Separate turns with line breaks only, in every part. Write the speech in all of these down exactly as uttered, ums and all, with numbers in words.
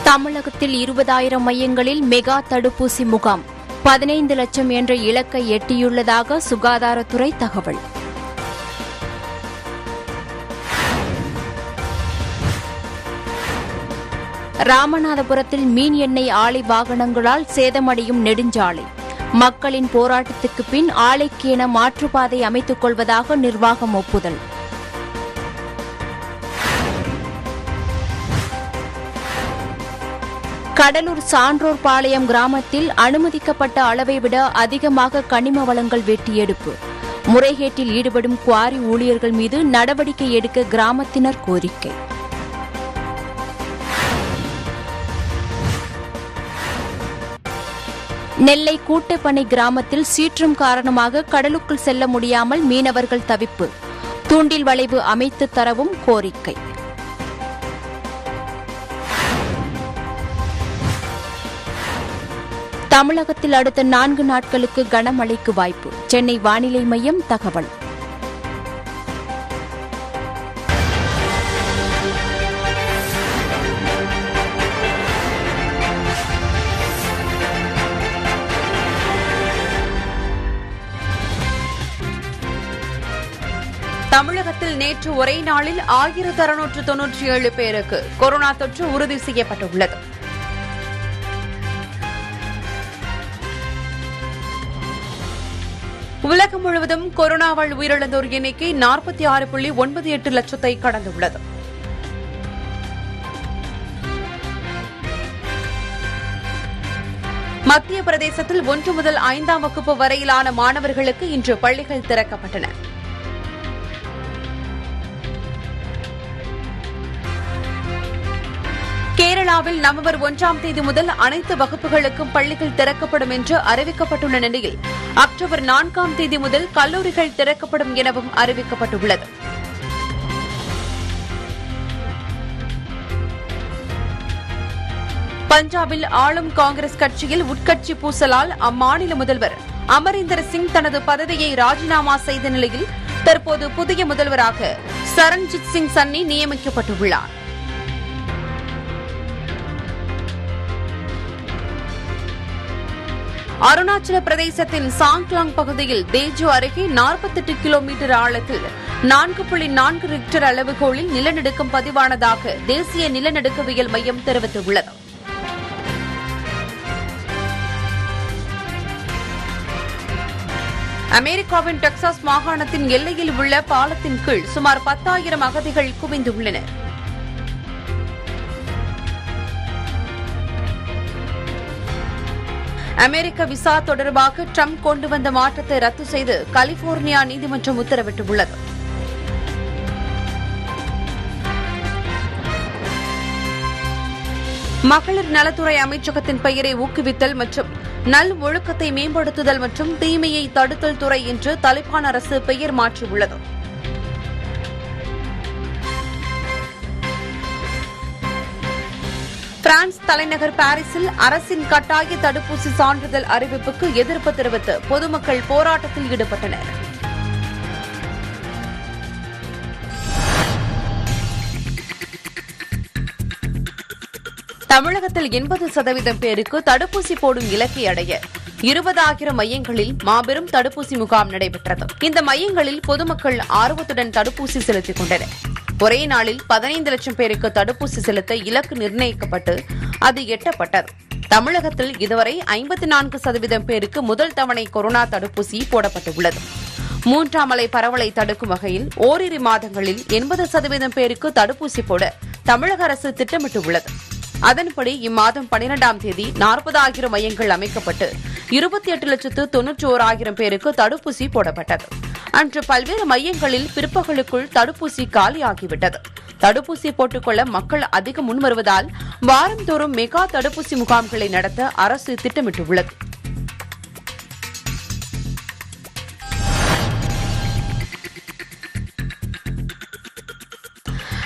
தமிழகத்தில் இருபதாயிரம் மையங்களில் மெகா தடுப்பூசி முகாம் பதினைந்து லட்சம் என்ற இலக்கை எட்டியுள்ளதாக சுகாதாரத்துறை தகவல். ராமநாதபுரத்தில் மீன் எண்ணெய் ஆலை வாகனங்களால் சேதமடையும் நெடுஞ்சாலை. மக்களின் போராட்டத்துக்கு பின் ஆலைக்கென மாற்றுப்பாதை அமைத்துக் கொள்வதாக நிர்வாகம் ஒப்புதல். கடலூர் சான்றோர் பாளையம் கிராமத்தில் அனுமதிக்கப்பட்ட அளவை விட அதிகமாக கனிம வளங்கள் வெட்டியெடுப்பு. முறைகேட்டில் ஈடுபடும் குவாரி ஊழியர்கள் மீது நடவடிக்கை எடுக்க கிராமத்தினர் கோரிக்கை. நெல்லை கூட்டப்பனை கிராமத்தில் சீற்றம் காரணமாக கடலுக்குள் செல்ல முடியாமல் மீனவர்கள் தவிப்பு. தூண்டில் வளைவு அமைத்து தரவும் கோரிக்கை. தமிழகத்தில் அடுத்த நான்கு நாட்களுக்கு கனமழைக்கு வாய்ப்பு. சென்னை வானிலை மையம் தகவல்.
தமிழகத்தில் நேற்று ஒரே நாளில் ஆயிரத்து அறுநூற்று தொன்னூற்றி ஏழு பேருக்கு கொரோனா தொற்று உறுதி செய்யப்பட்டுள்ளது. உலகம் முழுவதும் கொரோனாவால் உயிரிழந்தோர் எண்ணிக்கை நாற்பத்தி ஆறு புள்ளி ஒன்பது எட்டு லட்சத்தை கடந்துள்ளது. மத்திய பிரதேசத்தில் ஒன்று முதல் ஐந்தாம் வகுப்பு வரையிலான மாணவர்களுக்கு இன்று பள்ளிகள் திறக்கப்பட்டன. கேரளாவில் நவம்பர் ஒன்றாம் தேதி முதல் அனைத்து வகுப்புகளுக்கும் பள்ளிகள் திறக்கப்படும் என்று அறிவிக்கப்பட்டுள்ள நிலையில் அக்டோபர் நான்காம் தேதி முதல் கல்லூரிகள் திறக்கப்படும் எனவும் அறிவிக்கப்பட்டுள்ளது. பஞ்சாபில் ஆளும் காங்கிரஸ் கட்சியில் உட்கட்சி பூசலால் அம்மாநில முதல்வர் அமரிந்தர் சிங் தனது பதவியை ராஜினாமா செய்த நிலையில் தற்போது புதிய முதல்வராக சரண்ஜித் சிங் சன்னி நியமிக்கப்பட்டுள்ளார். அருணாச்சல பிரதேசத்தின் சாங்க்லாங் பகுதியில் தேஜோ அருகே நாற்பத்தி எட்டு கிலோமீட்டர் ஆழத்தில் நான்கு புள்ளி நான்கு ரிக்டர் அளவுகோலில் நிலநடுக்கம் பதிவானதாக தேசிய நிலநடுக்கவியல் மையம் தெரிவித்துள்ளது. அமெரிக்காவின் டெக்சாஸ் மாகாணத்தின் எல்லையில் உள்ள பாலத்தின் கீழ் சுமார் பத்தாயிரம் அகதிகள் குவிந்துள்ளனர். அமெரிக்க விசா தொடர்பாக ட்ரம்ப் கொண்டு வந்த மாற்றத்தை ரத்து செய்து கலிபோர்னியா நீதிமன்றம் உத்தரவிட்டுள்ளது. மகளிர் நலத்துறை அமைச்சகத்தின் பெயரை ஊக்குவித்தல் மற்றும் நல் ஒழுக்கத்தை மேம்படுத்துதல் மற்றும் தீமையை தடுத்தல் துறை என்று தலிபான் அரசு பெயர் மாற்றியுள்ளது. பிரான்ஸ் தலைநகர் பாரிஸில் அரசின் கட்டாய தடுப்பூசி சான்றிதழ் அறிவிப்புக்கு எதிர்ப்பு தெரிவித்து பொதுமக்கள் போராட்டத்தில் ஈடுபட்டனர். தமிழகத்தில் எண்பது சதவீதம் பேருக்கு தடுப்பூசி போடும் இலக்கை அடைய இருபதாயிரம் மையங்களில் மாபெரும் தடுப்பூசி முகாம் நடைபெற்றது. இந்த மையங்களில் பொதுமக்கள் ஆர்வத்துடன் தடுப்பூசி செலுத்திக் கொண்டனர். ஒரே நாளில் பதினைந்து லட்சம் பேருக்கு தடுப்பூசி செலுத்த இலக்கு நிர்ணயிக்கப்பட்டு அது எட்டப்பட்டது. தமிழகத்தில் இதுவரை ஐம்பத்தி நான்கு சதவீதம் பேருக்கு முதல் தவணை கொரோனா தடுப்பூசி போடப்பட்டுள்ளது. மூன்றாம் அலை பரவலை தடுக்கும் வகையில் ஓரிரு மாதங்களில் எண்பது சதவீதம் பேருக்கு தடுப்பூசி போட தமிழக அரசு திட்டமிட்டுள்ளது. அதன்படி இம்மாதம் பனிரெண்டாம் தேதி நாற்பதாயிரம் மையங்கள் அமைக்கப்பட்டு இருபத்தி எட்டு லட்சத்து தொன்னூற்றி ஓராயிரம் பேருக்கு தடுப்பூசி போடப்பட்டது. அன்று பல்வேறு மையங்களில் பிற்பகலுக்குள் தடுப்பூசி காலியாகிவிட்டது. தடுப்பூசி போட்டுக்கொள்ள மக்கள் அதிகம் முன்வருவதால் வாரந்தோறும் மெகா தடுப்பூசி முகாம்களை நடத்த அரசு திட்டமிட்டுள்ளது.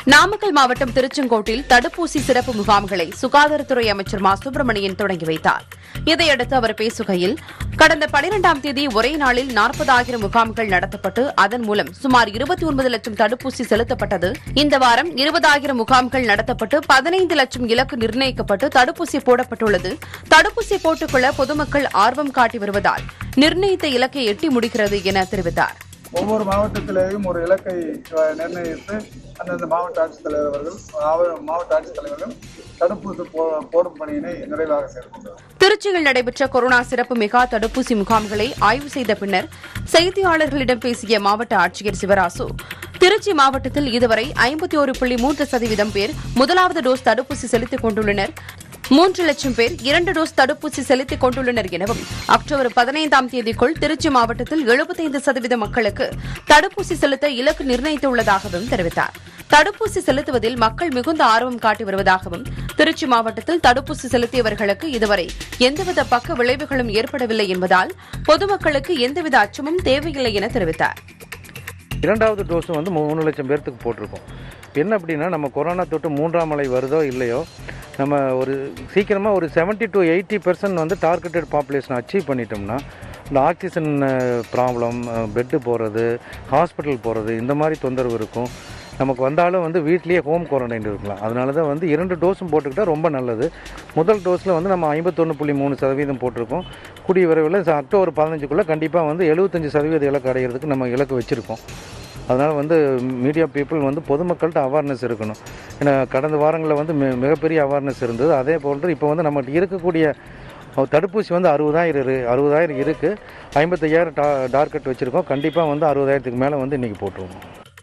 நாமக்கல் மாவட்டம் திருச்செங்கோட்டில் தடுப்பூசி சிறப்பு முகாம்களை சுகாதாரத்துறை அமைச்சர் மா சுப்பிரமணியன் தொடங்கி வைத்தார். இதையடுத்து அவர் பேசுகையில், கடந்த பனிரெண்டாம் தேதி ஒரே நாளில் நாற்பதாயிரம் முகாம்கள் நடத்தப்பட்டு அதன் மூலம் சுமார் இருபத்தி ஒன்பது லட்சம் தடுப்பூசி செலுத்தப்பட்டது. இந்த வாரம் இருபதாயிரம் முகாம்கள் நடத்தப்பட்டு பதினைந்து லட்சம் இலக்கு நிர்ணயிக்கப்பட்டு தடுப்பூசி போடப்பட்டுள்ளது. தடுப்பூசி போட்டுக்கொள்ள பொதுமக்கள் ஆர்வம் காட்டி வருவதால் நிர்ணயித்த இலக்கை எட்டி முடிகிறது என தெரிவித்தார்.
ஒவ்வொரு மாவட்டத்திலேயும் ஒரு இலக்கை நிர்ணயித்து அந்தந்த மாவட்ட ஆட்சித்தலைவர்கள் மாவட்ட ஆட்சித்தலைவர்கள் தடுப்பூசி போடும் பணியினை நிறைவாக செய்துள்ளனர்.
திருச்சியில் நடைபெற்ற கொரோனா சிறப்பு மெகா தடுப்பூசி முகாம்களை ஆய்வு செய்த பின்னர் செய்தியாளர்களிடம் பேசிய மாவட்ட ஆட்சியர் சிவராசு, திருச்சி மாவட்டத்தில் இதுவரை ஐம்பத்தி ஒரு புள்ளி மூன்று சதவீதம் பேர் முதலாவது டோஸ் தடுப்பூசி செலுத்திக் கொண்டுள்ளனர். மூன்று லட்சம் பேர் இரண்டு டோஸ் தடுப்பூசி செலுத்திக் கொண்டுள்ளனர் எனவும், அக்டோபர் பதினைந்தாம் தேதிக்குள் திருச்சி மாவட்டத்தில் எழுபத்தைந்து சதவீத மக்களுக்கு தடுப்பூசி செலுத்த இலக்கு நிர்ணயித்துள்ளதாகவும் தெரிவித்தார். தடுப்பூசி செலுத்துவதில் மக்கள் மிகுந்த ஆர்வம் காட்டி வருவதாகவும், திருச்சி மாவட்டத்தில் தடுப்பூசி செலுத்தியவர்களுக்கு இதுவரை எந்தவித பக்க விளைவுகளும் ஏற்படவில்லை என்பதால் பொதுமக்களுக்கு எந்தவித அச்சமும் தேவையில்லை என தெரிவித்தார்.
இரண்டாவது டோஸ் வந்து மூணு லட்சம் பேர்த்துக்கு போட்டிருக்கோம். என்ன அப்படின்னா, நம்ம கொரோனா தொட்டு மூன்றாம் அலை வருதோ இல்லையோ, நம்ம ஒரு சீக்கிரமாக ஒரு செவன்ட்டி டு எயிட்டி பெர்சன்ட் வந்து டார்கெட்டட் பாப்புலேஷன் அச்சீவ் பண்ணிட்டோம்னா, இந்த ஆக்சிஜன் ப்ராப்ளம், பெட்டு போகிறது, ஹாஸ்பிட்டல் போகிறது, இந்த மாதிரி தொந்தரவு இருக்கும். நமக்கு வந்தாலும் வந்து வீட்லேயே ஹோம் குவாரண்டைன் இருக்கலாம். அதனால தான் வந்து இரண்டு டோஸும் போட்டுக்கிட்டால் ரொம்ப நல்லது. முதல் டோஸில் வந்து நம்ம ஐம்பத்தொன்று புள்ளி மூணு சதவீதம் போட்டிருக்கோம். கூடிய விரைவில் அக்டோபர் பதினஞ்சுக்குள்ளே கண்டிப்பாக வந்து எழுபத்தஞ்சு சதவீத இலக்கு அடைகிறதுக்கு நம்ம இலக்கு வச்சுருக்கோம். அதனால் வந்து மீடியா பீப்புள் வந்து பொதுமக்கள்கிட்ட அவேர்னஸ் இருக்கணும். ஏன்னா கடந்த வாரங்களில் வந்து மி மிகப்பெரிய அவேர்னஸ் இருந்தது. அதே போன்று இப்போ வந்து நம்மகிட்ட இருக்கக்கூடிய தடுப்பூசி வந்து அறுபதாயிரம் இரு அறுபதாயிரம் இருக்குது. ஐம்பத்தையாயிரம் டா டார்கெட் வச்சுருக்கோம். கண்டிப்பாக வந்து அறுபதாயிரத்துக்கு மேலே வந்து இன்றைக்கி போட்டுருவோம்.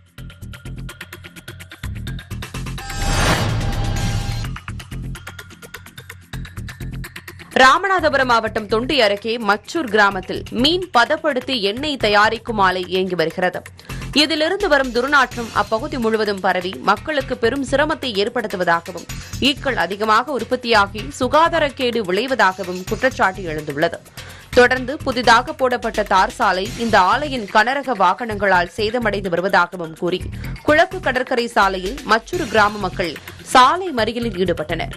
ராமநாதபுரம் மாவட்டம் தொண்டி அருகே மச்சூர் கிராமத்தில் மீன் பதப்படுத்தி எண்ணெய் தயாரிக்கும் ஆலை இயங்கி வருகிறது. இதிலிருந்து வரும் துர்நாற்றம் அப்பகுதி முழுவதும் பரவி மக்களுக்கு பெரும் சிரமத்தை ஏற்படுத்துவதாகவும், ஈக்கள் அதிகமாக உற்பத்தியாகி சுகாதாரக்கேடு விளைவதாகவும் குற்றச்சாட்டு எழுந்துள்ளது. தொடர்ந்து புதிதாக போடப்பட்ட தார் சாலை இந்த ஆலையின் கனரக வாகனங்களால் சேதமடைந்து வருவதாகவும் கூறி கிழக்கு கடற்கரை சாலையில் மச்சூர் கிராம மக்கள் சாலை மறியலில் ஈடுபட்டனர்.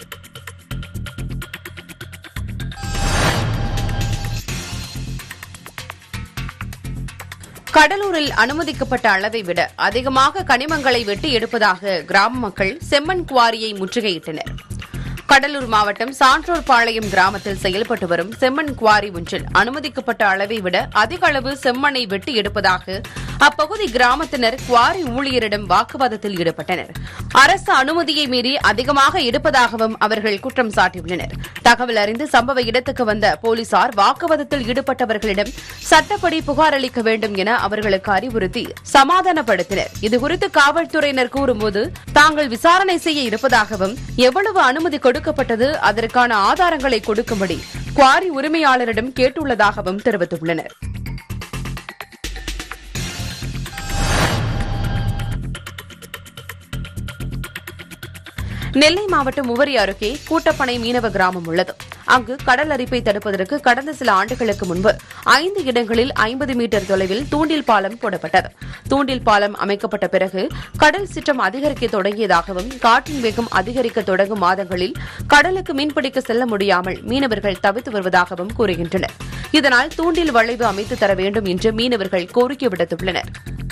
கடலூரில் அனுமதிக்கப்பட்ட அளவை விட அதிகமாக கனிமங்களை வெட்டி எடுப்பதாக கிராம மக்கள் செம்மண் குவாரியை முற்றுகையிட்டனர். கடலூர் மாவட்டம் சான்றோர்பாளையம் கிராமத்தில் செயல்பட்டு வரும் செம்மண் குவாரி ஒன்றில் அனுமதிக்கப்பட்ட அளவை விட அதிக அளவு செம்மண்ணை வெட்டி எடுப்பதாக அப்பகுதி கிராமத்தினர் குவாரி ஊழியரிடம் வாக்குவாதத்தில் ஈடுபட்டனர். அரசு அனுமதியை மீறி அதிகமாக எடுப்பதாகவும் அவர்கள் குற்றம் சாட்டியுள்ளனர். தகவல் அறிந்து சம்பவ இடத்துக்கு வந்த போலீசார் வாக்குவாதத்தில் ஈடுபட்டவர்களிடம் சட்டப்படி புகார் அளிக்க வேண்டும் என அவர்களுக்கு அறிவுறுத்தி சமாதானப்படுத்தினர். இதுகுறித்து காவல்துறையினர் கூறும்போது, தாங்கள் விசாரணை செய்ய இருப்பதாகவும், எவ்வளவு அனுமதி கொடுக்கப்பட்டது, அதற்கான ஆதாரங்களை கொடுக்கும்படி குவாரி உரிமையாளரிடம் கேட்டுள்ளதாகவும் தெரிவித்துள்ளனர். நெல்லை மாவட்டம் உவரி அருகே கூட்டப்பனை மீனவ கிராமம் உள்ளது. அங்கு கடல் அரிப்பை தடுப்பதற்கு கடந்த சில ஆண்டுகளுக்கு முன்பு ஐந்து இடங்களில் ஐம்பது மீட்டர் தொலைவில் தூண்டில் பாலம் போடப்பட்டது. தூண்டில் பாலம் அமைக்கப்பட்ட பிறகு கடல் சீற்றம் அதிகரிக்க தொடங்கியதாகவும், காற்றின் வேகம் அதிகரிக்க தொடங்கும் மாதங்களில் கடலுக்கு மீன்பிடிக்க செல்ல முடியாமல் மீனவர்கள் தவித்து வருவதாகவும் கூறுகின்றனர். இதனால் தூண்டில் வளைவு அமைத்து தர வேண்டும் என்று மீனவர்கள் கோரிக்கை விடுத்துள்ளனர்.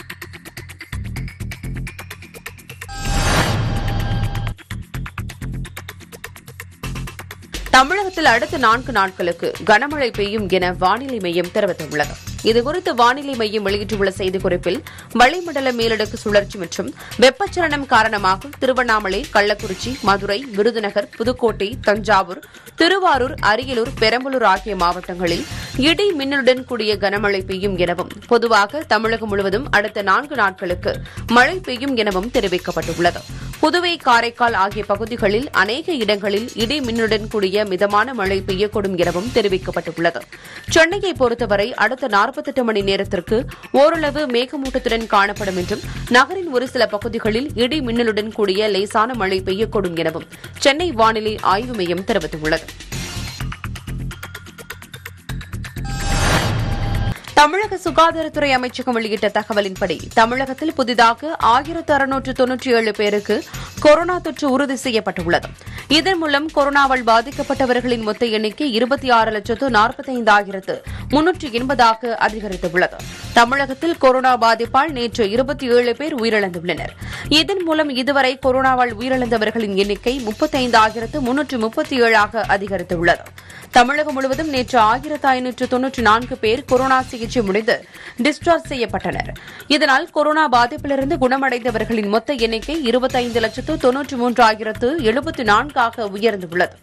தமிழகத்தில் அடுத்த நான்கு நாட்களுக்கு கனமழை பெய்யும் என வானிலை மையம் தெரிவித்துள்ளது. இதுகுறித்து வானிலை மையம் வெளியிட்டுள்ள செய்திக்குறிப்பில், வளிமண்டல மேலடுக்கு சுழற்சி மற்றும் வெப்பச்சலனம் காரணமாக திருவண்ணாமலை, கள்ளக்குறிச்சி, மதுரை, விருதுநகர், புதுக்கோட்டை, தஞ்சாவூர், திருவாரூர், அரியலூர், பெரம்பலூர் ஆகிய மாவட்டங்களில் இடி மின்னலுடன் கூடிய கனமழை பெய்யும் எனவும், பொதுவாக தமிழகம் முழுவதும் அடுத்த நான்கு நாட்களுக்கு மழை பெய்யும் எனவும் தெரிவிக்கப்பட்டுள்ளது. புதுவை, காரைக்கால் ஆகிய பகுதிகளில் அநேக இடங்களில் இடி மின்னலுடன் கூடிய மிதமான மழை பெய்யக்கூடும் எனவும் தெரிவிக்கப்பட்டுள்ளது. சென்னையை பொறுத்தவரை அடுத்த நாற்பத்தி எட்டு மணி நேரத்திற்கு ஓரளவு மேகமூட்டத்துடன் காணப்படும் என்றும், நகரின் ஒரு சில பகுதிகளில் இடி மின்னலுடன் கூடிய லேசான மழை பெய்யக்கூடும் எனவும் சென்னை வானிலை ஆய்வு மையம் தெரிவித்துள்ளது. தமிழக சுகாதாரத்துறை அமைச்சகம் வெளியிட்ட தகவலின்படி தமிழகத்தில் புதிதாக ஆயிரத்து அறுநூற்று தொன்னூற்றி ஏழு பேருக்கு கொரோனா தொற்று உறுதி செய்யப்பட்டுள்ளது. இதன் மூலம் கொரோனாவால் பாதிக்கப்பட்டவர்களின் மொத்த எண்ணிக்கை இருபத்தி ஆறு லட்சத்து நாற்பத்தைந்தாயிரத்து முன்னூற்று எண்பதாக அதிகரித்துள்ளது. தமிழகத்தில் கொரோனா பாதிப்பால் நேற்று இருபத்தி ஏழு பேர் உயிரிழந்துள்ளனர். இதன் மூலம் இதுவரை கொரோனாவால் உயிரிழந்தவர்களின் எண்ணிக்கை முப்பத்தைந்தாயிரத்து முன்னூற்று முப்பத்தி ஏழாக அதிகரித்துள்ளது. தமிழகம் முழுவதும் நேற்று ஆயிரத்து ஐநூற்று தொன்னூற்றி நான்கு பேர் கொரோனா சிகிச்சை முடிந்து டிஸ்சார்ஜ் செய்யப்பட்டனர். இதனால் கொரோனா பாதிப்பிலிருந்து குணமடைந்தவர்களின் மொத்த எண்ணிக்கை இருபத்தைந்து லட்சத்து தொன்னூற்றி மூன்றாயிரத்து எழுபத்தி நான்காக உயர்ந்துள்ளது.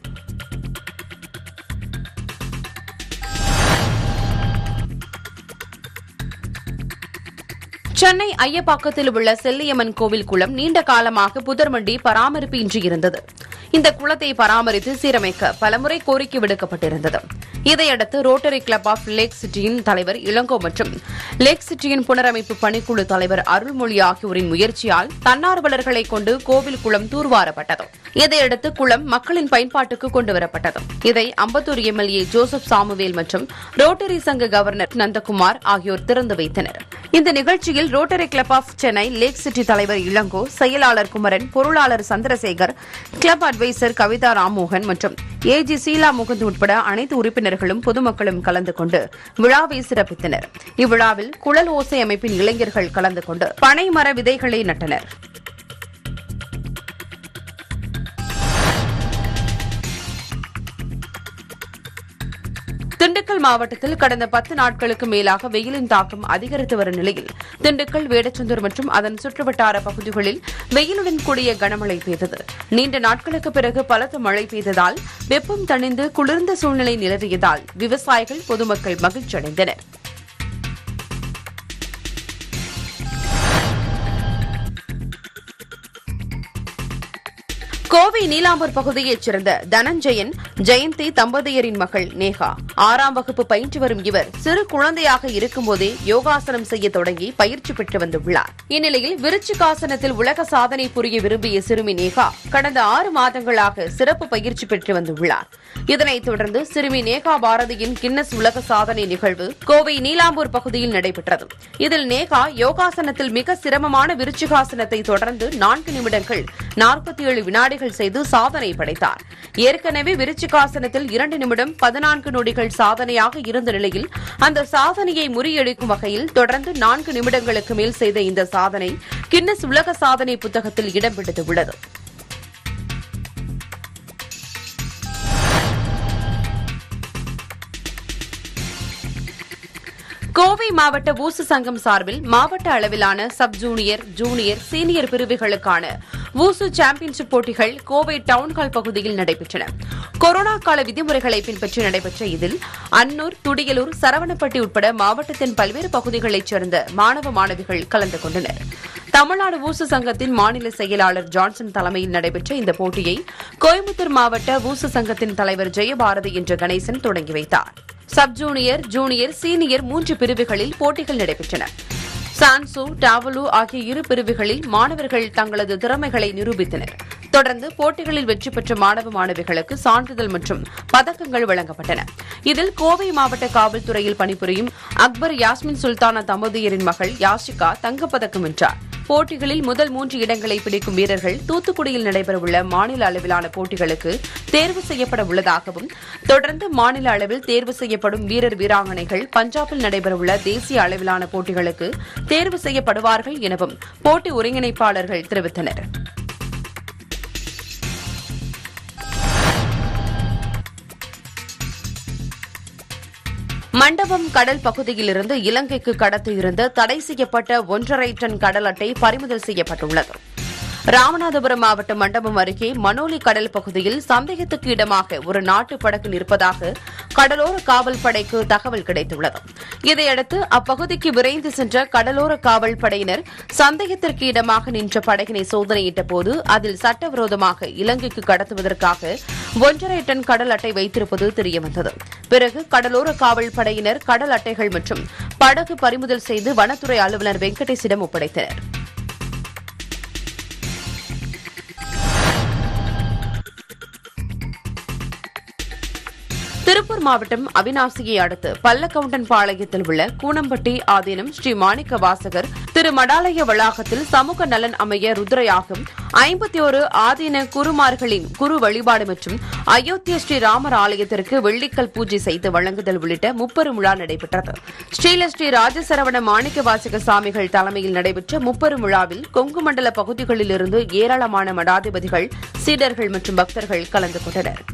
சென்னை ஐயப்பாக்கத்தில் உள்ள செல்லியம்மன் கோவில் குளம் நீண்ட காலமாக புதர்மண்டி பராமரிப்பு இன்றி இருந்தது. இந்த குளத்தை பராமரித்து சீரமைக்க பலமுறை கோரிக்கை விடுக்கப்பட்டிருந்தது. இதையடுத்து ரோட்டரி கிளப் ஆஃப் லேக் சிட்டியின் தலைவர் இளங்கோ மற்றும் லேக் சிட்டியின் புனரமைப்பு பணிக்குழு தலைவர் அருள்மொழி ஆகியோரின் முயற்சியால் தன்னார்வலர்களை கொண்டு கோவில் குளம் தூர்வாரப்பட்டது. இதையடுத்து குளம் மக்களின் பயன்பாட்டுக்கு கொண்டுவரப்பட்டது. இதை அம்பத்தூர் எம்எல்ஏ ஜோசப் சாமுவேல் மற்றும் ரோட்டரி சங்க கவர்னர் நந்தகுமார் ஆகியோர் திறந்து வைத்தனர். இந்த நிகழ்ச்சியில் rotary club of Chennai lake city தலைவர் இளங்கோ, செயலாளர் குமரன், பொருளாளர் சந்திரசேகர், கிளப் அட்வைசர் கவிதா ராம்மோகன் மற்றும் ஏஜி சீலா முகுந்த் உட்பட அனைத்து உறுப்பினர்களும் பொதுமக்களும் கலந்து கொண்டு விழாவை சிறப்பித்தனர். இவ்விழாவில் குழல் ஓசை அமைப்பின் இளைஞர்கள் கலந்து கொண்டு பனை மர விதைகளை நட்டனர். திண்டுக்கல் மாவட்டத்தில் கடந்த பத்து நாட்களுக்கு மேலாக வெயிலின் தாக்கம் அதிகரித்து வரும் நிலையில் திண்டுக்கல், வேடச்சந்தூர் மற்றும் அதன் சுற்றுவட்டார பகுதிகளில் வெயிலுடன் கூடிய கனமழை பெய்தது. நீண்ட நாட்களுக்கு பிறகு பலத்த மழை பெய்ததால் வெப்பம் தணிந்து குளிர்ந்த சூழ்நிலை நிலவியதால் விவசாயிகள், பொதுமக்கள் மகிழ்ச்சியடைந்தனர். கோவை நீலாம்பூர் பகுதியைச் சேர்ந்த தனஞ்சயன், ஜெயந்தி தம்பதியரின் மகள் நேகா ஆறாம் வகுப்பு பயின்று வரும் இவர் சிறு குழந்தையாக இருக்கும்போதே யோகாசனம் செய்ய தொடங்கி பயிற்சி பெற்று வந்துள்ளார். இந்நிலையில் விருச்சிகாசனத்தில் உலக சாதனை புரிய விரும்பிய சிறுமி நேகா கடந்த ஆறு மாதங்களாக சிறப்பு பயிற்சி பெற்று வந்துள்ளார். இதனைத் தொடர்ந்து சிறுமி நேகா பாரதியின் கின்னஸ் உலக சாதனை நிகழ்வு கோவை நீலாம்பூர் பகுதியில் நடைபெற்றது. இதில் நேகா யோகாசனத்தில் மிக சிரமமான விருச்சிகாசனத்தை தொடர்ந்து நான்கு நிமிடங்கள் நாற்பத்தி ஏழு வினாடிகள் செய்து சாதனை படைத்தார். ஏற்கனவே விருச்சிகாசனத்தில் இரண்டு நிமிடம் பதினான்கு நொடிகள் சாதனையாக இருந்த நிலையில் அந்த சாதனையை முறியடிக்கும் வகையில் தொடர்ந்து நான்கு நிமிடங்களுக்கு மேல் செய்த இந்த சாதனை கின்னஸ் உலக சாதனை புத்தகத்தில் இடம் பிடித்துள்ளது. கோவை மாவட்ட வூசு சங்கம் சார்பில் மாவட்ட அளவிலான சப் ஜூனியர், ஜூனியர், சீனியர் பிரிவுகளுக்கான வூசு சாம்பியன்ஷிப் போட்டிகள் கோவை டவுன்ஹால் பகுதியில் நடைபெற்றன. கொரோனா கால விதிமுறைகளை பின்பற்றி நடைபெற்ற இதில் அன்னூர், துடியலூர், சரவணப்பட்டி உட்பட மாவட்டத்தின் பல்வேறு பகுதிகளைச் சேர்ந்த மாணவ மாணவிகள் கலந்து கொண்டனர். தமிழ்நாடு வூசு சங்கத்தின் மாநில செயலாளர் ஜான்சன் தலைமையில் நடைபெற்ற இந்த போட்டியை கோயம்புத்தூர் மாவட்ட வூசு சங்கத்தின் தலைவர் ஜெயபாரதி என்ற கணேசன் தொடங்கி வைத்தார். சப் ஜூனியர், ஜூனியர், சீனியர் மூன்று பிரிவுகளில் போட்டிகள் நடைபெற்றன. சான்சு, டாவலு ஆகிய இரு பிரிவுகளில் மாணவர்கள் தங்களது திறமைகளை நிரூபித்தனர். தொடர்ந்து போட்டிகளில் வெற்றி பெற்ற மாணவ மாணவிகளுக்கு சான்றிதழ் மற்றும் பதக்கங்கள் வழங்கப்பட்டன. இதில் கோவை மாவட்ட காவல்துறையில் பணிபுரியும் அக்பர் யாஸ்மின் சுல்தானா தம்பதியரின் மகள் யாஷிகா தங்கப்பதக்கம் வென்றார். போட்டிகளில் முதல் மூன்று இடங்களை பிடிக்கும் வீரர்கள் தூத்துக்குடியில் நடைபெறவுள்ள மாநில அளவிலான போட்டிகளுக்கு தேர்வு செய்யப்பட உள்ளதாகவும், தொடர்ந்து மாநில அளவில் தேர்வு செய்யப்படும் வீரர் வீராங்கனைகள் பஞ்சாபில் நடைபெறவுள்ள தேசிய அளவிலான போட்டிகளுக்கு தேர்வு செய்யப்படுவார்கள் எனவும் போட்டி ஒருங்கிணைப்பாளர்கள் தெரிவித்தனர். மண்டபம் கடல் பகுதியிலிருந்து இலங்கைக்கு கடத்த இருந்த தடை செய்யப்பட்ட ஒன்றரை டன் கடல் அட்டை பறிமுதல் செய்யப்பட்டுள்ளது. ராமநாதபுரம் மாவட்டம் மண்டபம் அருகே மணோலி கடல் பகுதியில் சந்தேகத்துக்கு இடமாக ஒரு நாட்டு படகு நிற்பதாக கடலோர காவல் படைக்கு தகவல் கிடைத்துள்ளது. இதையடுத்து அப்பகுதிக்கு விரைந்து சென்ற கடலோர காவல் படையினர் சந்தேகத்திற்கு இடமாக நின்ற படகினை சோதனையிட்ட போது அதில் சட்டவிரோதமாக இலங்கைக்கு கடத்துவதற்காக ஒன்றரை டன் கடல் அட்டை வைத்திருப்பது தெரியவந்தது. பிறகு கடலோர காவல் படையினர் கடல் அட்டைகள் மற்றும் படகு பறிமுதல் செய்து வனத்துறை அலுவலர் வெங்கடேஷிடம் ஒப்படைத்தனர். திருப்பூர் மாவட்டம் அவிநாசியை அடுத்து பல்லக்கவுண்டன் பாளையத்தில் உள்ள கூனம்பட்டி ஆதீனம் ஸ்ரீ மாணிக்க வாசகர் திரு மடாலய வளாகத்தில் சமூக நலன் அமைய ருத்ரயாகம், ஐம்பத்தி ஒரு ஆதீன குருமார்களின் குரு வழிபாடு மற்றும் அயோத்திய ஸ்ரீ ராமர் ஆலயத்திற்கு வெள்ளிக்கல் பூஜை செய்து வழங்குதல் உள்ளிட்ட முப்பெரும் விழா நடைபெற்றது. ஸ்ரீல ஸ்ரீ ராஜசரவண மாணிக்க வாசக சாமிகள் தலைமையில் நடைபெற்ற முப்பெரும் விழாவில் கொங்கு மண்டல பகுதிகளிலிருந்து ஏராளமான மடாதிபதிகள், சீடர்கள் மற்றும் பக்தர்கள் கலந்து கொண்டனர்.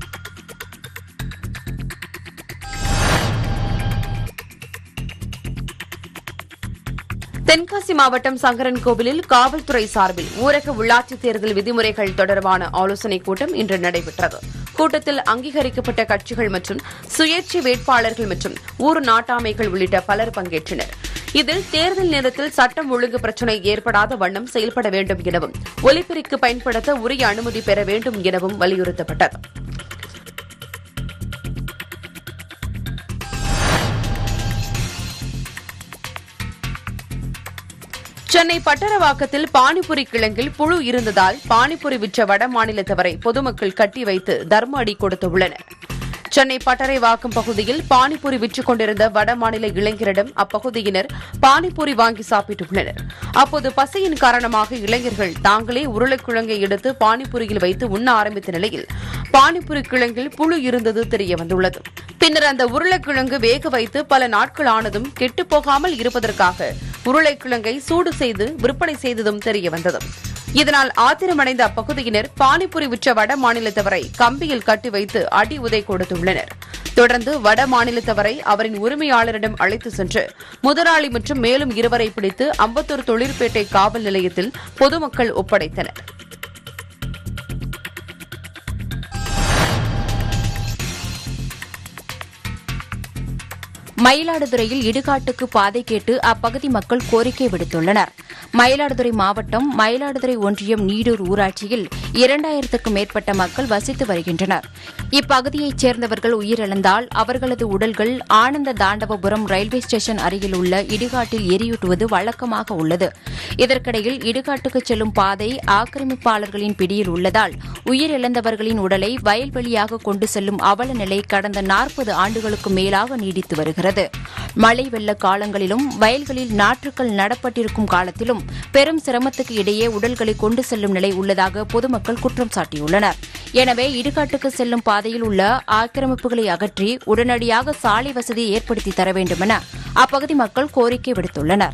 தென்காசி மாவட்டம் சங்கரன்கோவிலில் காவல்துறை சார்பில் ஊரக உள்ளாட்சித் தேர்தல் விதிமுறைகள் தொடர்பான ஆலோசனைக் கூட்டம் இன்று நடைபெற்றது. கூட்டத்தில் அங்கீகரிக்கப்பட்ட கட்சிகள் மற்றும் சுயேட்சை வேட்பாளர்கள் மற்றும் ஊர் நாட்டாமைகள் உள்ளிட்ட பலர் பங்கேற்றனர். இதில் தேர்தல் நேரத்தில் சட்டம் ஒழுங்கு பிரச்சினை ஏற்படாத வண்ணம் செயல்பட வேண்டும் எனவும் ஒலிபெருக்கி பயன்படுத்த உரிய அனுமதி பெற வேண்டும் எனவும் வலியுறுத்தப்பட்டது. சென்னை பட்டரவாக்கத்தில் பானிபுரி கிழங்கில் புழு இருந்ததால் பானிபுரி விற்ற வட மாநிலத்தவரை பொதுமக்கள் கட்டி வைத்து தர்ம அடி கொடுத்துள்ளனர். சென்னை பட்டரைவாக்கம் பகுதியில் பானிபூரி விற்றுக் கொண்டிருந்த வடமாநில இளைஞரிடம் அப்பகுதியினர் பானிபூரி வாங்கி சாப்பிட்டுள்ளனர். அப்போது பசியின் காரணமாக இளைஞர்கள் தாங்களே உருளைக்கிழங்கை எடுத்து பானிபூரியில் வைத்து உண்ண ஆரம்பித்த நிலையில் பானிபூரி கிழங்கில் புழு இருந்தது தெரியவந்துள்ளது. பின்னர் அந்த உருளைக்கிழங்கு வேக வைத்து பல நாட்கள் ஆனதும் கெட்டுப்போகாமல் இருப்பதற்காக உருளைக்கிழங்கை சூடு செய்து விற்பனை செய்ததும் தெரியவந்தது. இதனால் ஆத்திரமடைந்த அப்பகுதியினர் பானிபூரி விற்ற வட மாநிலத்தவரை கம்பியில் கட்டி வைத்து அடி உதை கொடுத்துள்ளனர். தொடர்ந்து வட மாநிலத்தவரை அவரின் உரிமையாளரிடம் அழைத்து சென்று முதலாளி மற்றும் மேலும் இருவரை பிடித்து அம்பத்தூர் தொழிற்பேட்டை காவல் நிலையத்தில் பொதுமக்கள் ஒப்படைத்தனர்.
மயிலாடுதுறையில் இடுகாட்டுக்கு பாதை கேட்டு அப்பகுதி மக்கள் கோரிக்கை விடுத்துள்ளனர். மயிலாடுதுறை மாவட்டம் மயிலாடுதுறை ஒன்றியம் நீடூர் ஊராட்சியில் இரண்டாயிரத்துக்கும் மேற்பட்ட மக்கள் வசித்து வருகின்றனர். இப்பகுதியைச் சேர்ந்தவர்கள் உயிரிழந்தால் அவர்களது உடல்கள் ஆனந்த தாண்டவபுரம் ரயில்வே ஸ்டேஷன் அருகில் உள்ள இடுகாட்டில் எரியூட்டுவது வழக்கமாக உள்ளது. இதற்கிடையில் இடுகாட்டுக்கு செல்லும் பாதை ஆக்கிரமிப்பாளர்களின் பிடியில் உள்ளதால் உயிரிழந்தவர்களின் உடலை வயல்வெளியாக கொண்டு செல்லும் அவல நிலை கடந்த நாற்பது ஆண்டுகளுக்கு மேலாக நீடித்து வருகிறது. மழை வெள்ள காலங்களிலும் வயல்களில் நாற்றுக்கள் நடப்பட்டிருக்கும் காலத்திலும் பெரும் சிரமத்துக்கு இடையே உடல்களை கொண்டு செல்லும் நிலை உள்ளதாக பொதுமக்கள் குற்றம் சாட்டியுள்ளனர். எனவே இடுகாட்டுக்கு செல்லும் பாதையில் உள்ள ஆக்கிரமிப்புகளை அகற்றி உடனடியாக சாலை வசதியை ஏற்படுத்தி தர வேண்டும் என அப்பகுதி மக்கள் கோரிக்கை விடுத்துள்ளனர்.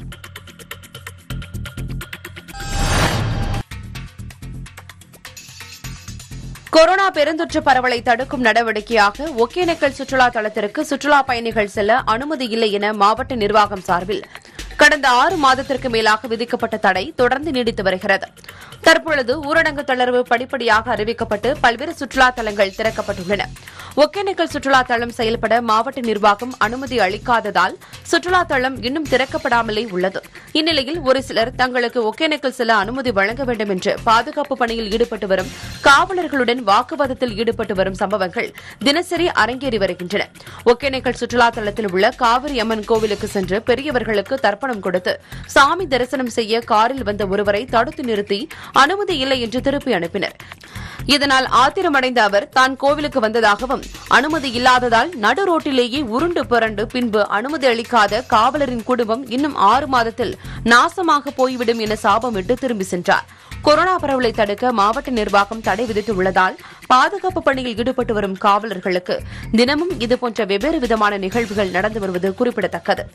கொரோனா பெருந்தொற்று பரவலை தடுக்கும் நடவடிக்கையாக ஒகேனக்கல் சுற்றுலா தலத்திற்கு சுற்றுலா பயணிகள் செல்ல அனுமதி இல்லை என மாவட்ட நிர்வாகம் சார்பில் கடந்த ஆறு மாதத்திற்கு மேலாக விதிக்கப்பட்ட தடை தொடர்ந்து நீடித்து வருகிறது. தற்பொழுது ஊரடங்கு தளர்வு படிப்படியாக அறிவிக்கப்பட்டு பல்வேறு சுற்றுலா தலங்கள் திறக்கப்பட்டுள்ளன. ஒகேனக்கல் சுற்றுலா தளம் செயல்பட மாவட்ட நிர்வாகம் அனுமதி அளிக்காததால் சுற்றுலா தளம் இன்னும் திறக்கப்படாமலே உள்ளது. இந்நிலையில் ஒரு சிலர் தங்களுக்கு ஒகேனக்கல் செல்ல அனுமதி வழங்க வேண்டும் என்று பாதுகாப்பு பணியில் ஈடுபட்டு வரும் காவலர்களுடன் வாக்குவாதத்தில் ஈடுபட்டு வரும் சம்பவங்கள் தினசரி அரங்கேறி வருகின்றன. ஒகேனக்கல் சுற்றுலா தளத்தில் உள்ள காவிரி அம்மன் கோவிலுக்கு சென்று பெரியவர்களுக்கு தர்ப்பணம் கொடுத்து சாமி தரிசனம் செய்ய காரில் வந்த ஒருவரை தடுத்து நிறுத்தி அனுமதி இல்லை என்று திருப்பி அனுப்பினர். இதனால் ஆத்திரமடைந்த அவர் தான் கோவிலுக்கு வந்ததாகவும் அனுமதி இல்லாததால் நடு ரோட்டிலேயே உருண்டு புரண்டு பின்பு அனுமதி அளிக்காத காவலரின் குடும்பம் இன்னும் ஆறு மாதத்தில் நாசமாக போய்விடும் என சாபமிட்டு திரும்பி சென்றார். கொரோனா பரவலை தடுக்க மாவட்ட நிர்வாகம் தடை விதித்துள்ளதால் பாதுகாப்பு பணியில் ஈடுபட்டு வரும் காவலர்களுக்கு தினமும் இதுபோன்ற வெவ்வேறு விதமான நிகழ்வுகள் நடந்து வருவது குறிப்பிடத்தக்கது.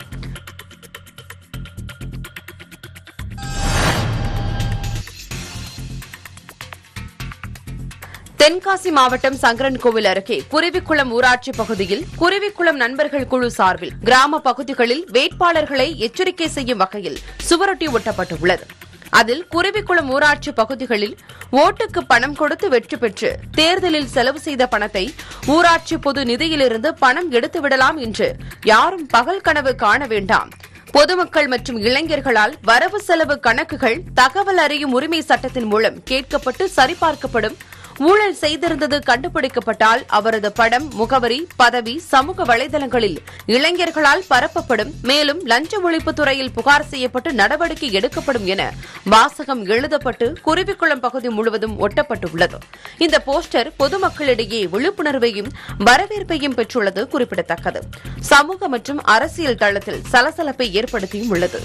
தென்காசி மாவட்டம் சங்கரன்கோவில் அருகே குருவிக்குளம் ஊராட்சி பகுதியில் குருவிக்குளம் நண்பர்கள் குழு சார்பில் கிராம பகுதிகளில் வேட்பாளர்களை எச்சரிக்கை செய்யும் வகையில் சுவரொட்டி ஒட்டப்பட்டுள்ளது. அதில் குருவிக்குளம் ஊராட்சி பகுதிகளில் ஓட்டுக்கு பணம் கொடுத்து வெற்றி பெற்று தேர்தலில் செலவு செய்த பணத்தை ஊராட்சி பொது நிதியிலிருந்து பணம் எடுத்துவிடலாம் என்று யாரும் பகல் கனவு காண வேண்டாம். பொதுமக்கள் மற்றும் இளைஞர்களால் வரவு செலவு கணக்குகள் தகவல் அறியும் உரிமை சட்டத்தின் மூலம் கேட்கப்பட்டு சரிபார்க்கப்படும். ஊழல் செய்திருந்தது கண்டுபிடிக்கப்பட்டால் அவரது படம், முகவரி, பதவி சமூக வலைதளங்களில் இளைஞர்களால் பரப்பப்படும். மேலும் லஞ்ச ஒழிப்பு துறையில் புகார் செய்யப்பட்டு நடவடிக்கை எடுக்கப்படும் என வாசகம் எழுதப்பட்டு குருவிக்குளம் பகுதி முழுவதும் ஒட்டப்பட்டுள்ளது. இந்த போஸ்டர் பொதுமக்களிடையே விழிப்புணர்வையும் வரவேற்பையும் பெற்றுள்ளது குறிப்பிடத்தக்கது. சமூக மற்றும் அரசியல் தளத்தில் சலசலப்பை ஏற்படுத்தியும் உள்ளது.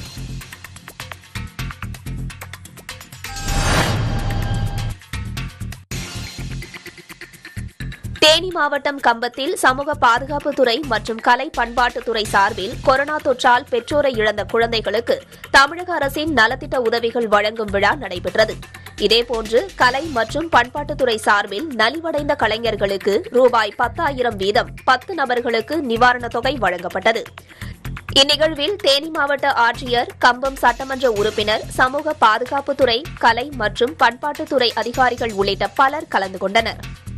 தேனி மாவட்டம் கம்பத்தில் சமூக பாதுகாப்புத்துறை மற்றும் கலை பண்பாட்டுத்துறை சார்பில் கொரோனா தொற்றால் பெற்றோரை இழந்த குழந்தைகளுக்கு தமிழக அரசின் நலத்திட்ட உதவிகள் வழங்கும் விழா நடைபெற்றது. இதேபோன்று கலை மற்றும் பண்பாட்டுத்துறை சார்பில் நலிவடைந்த கலைஞர்களுக்கு ரூபாய் பத்தாயிரம் வீதம் பத்து நபர்களுக்கு நிவாரணத் தொகை வழங்கப்பட்டது. இந்நிகழ்வில் தேனி மாவட்ட ஆட்சியர், கம்பம் சட்டமன்ற உறுப்பினர், சமூக பாதுகாப்புத்துறை, கலை மற்றும் பண்பாட்டுத்துறை அதிகாரிகள் உள்ளிட்ட பலர் கலந்து கொண்டனர்.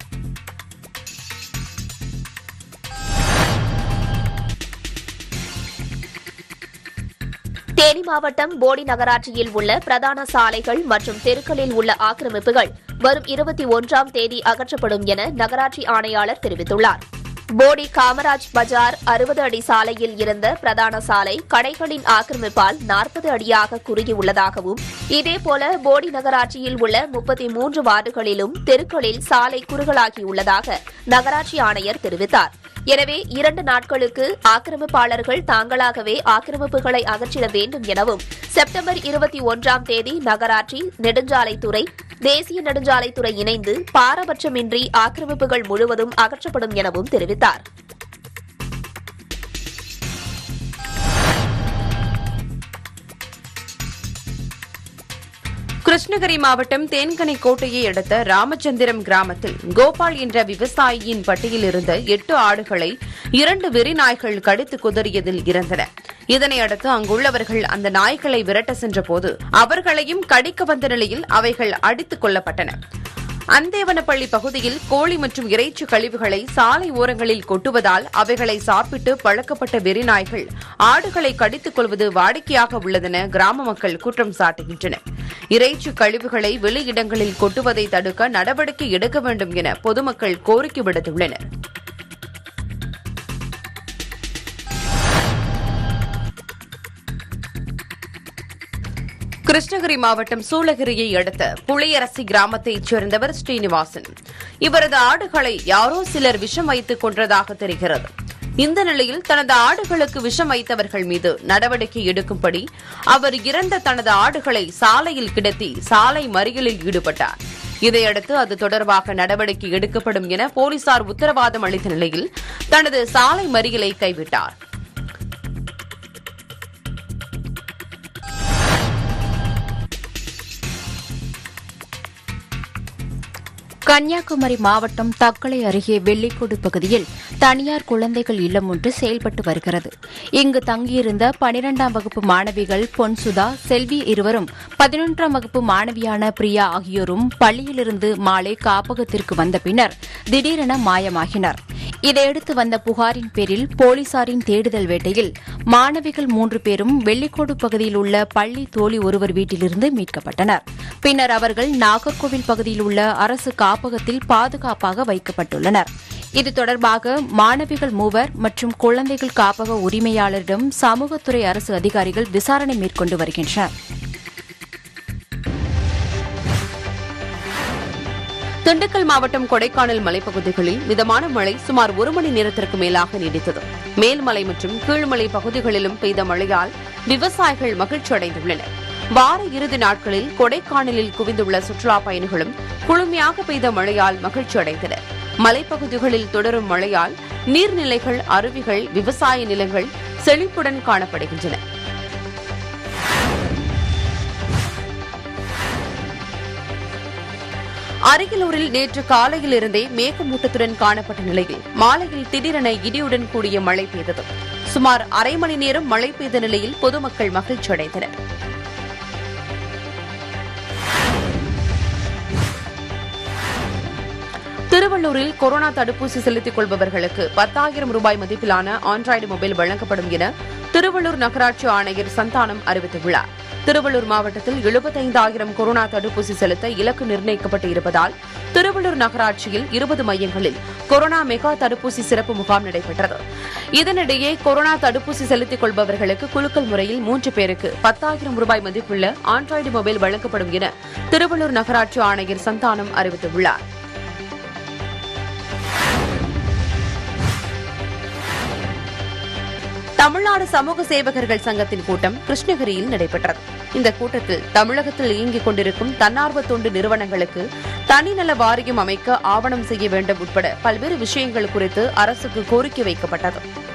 தேனி மாவட்டம் போடி நகராட்சியில் உள்ள பிரதான சாலைகள் மற்றும் தெருக்களில் உள்ள ஆக்கிரமிப்புகள் வரும் இருபத்தி ஒன்றாம் தேதி அகற்றப்படும் என நகராட்சி ஆணையாளர் தெரிவித்துள்ளார். போடி காமராஜ் பஜார் அறுபது அடி சாலையில் இருந்த பிரதான சாலை கடைகளின் ஆக்கிரமிப்பால் நாற்பது அடியாக குறுகியுள்ளதாகவும், இதேபோல போடி நகராட்சியில் உள்ள முப்பத்தி மூன்று வார்டுகளிலும் தெருக்களில் சாலை குறுகலாகியுள்ளதாக நகராட்சி ஆணையர் தெரிவித்தார். எனவே இரண்டு நாட்களுக்கு ஆக்கிரமிப்பாளர்கள் தாங்களாகவே ஆக்கிரமிப்புகளை அகற்றிட வேண்டும் எனவும், செப்டம்பர் இருபத்தி ஒன்றாம் தேதி நகராட்சி, நெடுஞ்சாலைத்துறை, தேசிய நெடுஞ்சாலைத்துறை இணைந்து பாரபட்சமின்றி ஆக்கிரமிப்புகள் முழுவதும் அகற்றப்படும் எனவும் தெரிவித்தார்.
கிருஷ்ணகிரி மாவட்டம் தேன்கனிக்கோட்டையை அடுத்த ராமச்சந்திரம் கிராமத்தில் கோபால் என்ற விவசாயியின் பட்டியில் இருந்த எட்டு ஆடுகளை இரண்டு வெறி நாய்கள் கடித்து குதறியதில் இறந்தன. இதனையடுத்து அங்குள்ளவர்கள் அந்த நாய்களை விரட்ட சென்றபோது அவர்களையும் கடிக்க வந்த நிலையில் அவைகள் அடித்துக் கொல்லப்பட்டன. அந்தேவனப்பள்ளி பகுதியில் கோழி மற்றும் இறைச்சி கழிவுகளை சாலை ஓரங்களில் கொட்டுவதால் அவைகளை சாப்பிட்டு பழக்கப்பட்ட வெறிநாய்கள் ஆடுகளை கடித்துக் கொள்வது வாடிக்கையாக உள்ளதென கிராம மக்கள் குற்றம் சாட்டுகின்றனர். இறைச்சி கழிவுகளை வெளியிடங்களில் கொட்டுவதை தடுக்க நடவடிக்கை எடுக்க வேண்டும் என பொதுமக்கள் கோரிக்கை விடுத்துள்ளனர். கிருஷ்ணகிரி மாவட்டம் சூளகிரியை அடுத்த புளியரசி கிராமத்தைச் சேர்ந்தவர் ஸ்ரீனிவாசன். இவரது ஆடுகளை யாரோ சிலர் விஷம் வைத்துக் கொன்றதாக தெரிகிறது. இந்த நிலையில் தனது ஆடுகளுக்கு விஷம் வைத்தவர்கள் மீது நடவடிக்கை எடுக்கும்படி அவர் இறந்த தனது ஆடுகளை சாலையில் கிடத்தி சாலை மறியலில் ஈடுபட்டார். இதையடுத்து அது தொடர்பாக நடவடிக்கை எடுக்கப்படும் என போலீசார் உத்தரவாதம் அளித்த நிலையில் தனது சாலை மறியலை கைவிட்டார்.
கன்னியாகுமரி மாவட்டம் தக்கலை அருகே வெள்ளிக்கோடு பகுதியில் தனியார் குழந்தைகள் இல்லம் ஒன்று செயல்பட்டு வருகிறது. இங்கு தங்கியிருந்த பனிரெண்டாம் வகுப்பு மாணவிகள் பொன்சுதா, செல்வி இருவரும் பதினொன்றாம் வகுப்பு மாணவியான பிரியா ஆகியோரும் பள்ளியிலிருந்து மாலை காப்பகத்திற்கு வந்த பின்னர் திடீரென மாயமாகினர். இதையடுத்து வந்த புகாரின் பேரில் போலீசாரின் தேடுதல் வேட்டையில் மாணவிகள் மூன்று பேரும் வெள்ளிக்கோடு பகுதியில் உள்ள பள்ளி தோழி ஒருவர் வீட்டிலிருந்து மீட்கப்பட்டனர். பின்னர் அவர்கள் நாகர்கோவில் பகுதியில் உள்ள அரசு காப்பகத்தில் பாதுகாப்பாக வைக்கப்பட்டுள்ளனர். இது தொடர்பாக மாணவிகள் மூவர் மற்றும் குழந்தைகள் காப்பக உரிமையாளரிடம் சமூகத்துறை அரசு அதிகாரிகள் விசாரணை மேற்கொண்டு வருகின்றனர்.
திண்டுக்கல் மாவட்டம் கொடைக்கானல் மலைப்பகுதிகளில் மிதமான மழை சுமார் ஒரு மணி நேரத்திற்கு மேலாக நீடித்தது. மேல்மலை மற்றும் கீழ்மலை பகுதிகளிலும் பெய்த மழையால் விவசாயிகள் மகிழ்ச்சி அடைந்துள்ளனர். வார இறுதி நாட்களில் கொடைக்கானலில் குவிந்துள்ள சுற்றுலாப் பயணிகளும் குளுமையாக பெய்த மழையால் மகிழ்ச்சி அடைந்தனர். மலைப்பகுதிகளில் தொடரும் மழையால் நீர்நிலைகள், அருவிகள், விவசாய நிலங்கள் செழிப்புடன் காணப்படுகின்றன. அரியலூரில் நேற்று காலையில் இருந்தே மேகமூட்டத்துடன் காணப்பட்ட நிலையில் மாலையில் திடீரென இடியுடன் கூடிய மழை பெய்தது. சுமார் அரை மணி நேரம் மழை பெய்த நிலையில் பொதுமக்கள் மகிழ்ச்சி அடைந்தனர். திருவள்ளூரில் கொரோனா தடுப்பூசி செலுத்திக் கொள்பவர்களுக்கு பத்தாயிரம் ரூபாய் மதிப்பிலான ஆண்ட்ராய்டு மொபைல் வழங்கப்படும் என திருவள்ளூர் நகராட்சி ஆணையர் சந்தானம் அறிவித்துள்ளார். திருவள்ளூர் மாவட்டத்தில் எழுபத்தைந்தாயிரம் கொரோனா தடுப்பூசி செலுத்த இலக்கு நிர்ணயிக்கப்பட்டு இருப்பதால் திருவள்ளூர் நகராட்சியில் இருபது மையங்களில் கொரோனா மெகா தடுப்பூசி சிறப்பு முகாம் நடைபெற்றது. இதனிடையே கொரோனா தடுப்பூசி செலுத்திக் கொள்பவர்களுக்கு குலுக்கல் முறையில் மூன்று பேருக்கு பத்தாயிரம் ரூபாய் மதிப்புள்ள ஆண்ட்ராய்டு மொபைல் வழங்கப்படும் என திருவள்ளூர் நகராட்சி ஆணையர் சந்தானம் அறிவித்துள்ளார். தமிழ்நாடு சமூக சேவகர்கள் சங்கத்தின் கூட்டம் கிருஷ்ணகிரியில் நடைபெற்றது. இந்த கூட்டத்தில் தமிழகத்தில் இயங்கிக் கொண்டிருக்கும் தன்னார்வ தொண்டு நிறுவனங்களுக்கு தனிநல வாரியம் அமைக்க ஆவணம் செய்ய வேண்டும் உட்பட பல்வேறு விஷயங்கள் குறித்து அரசுக்கு கோரிக்கை வைக்கப்பட்டது.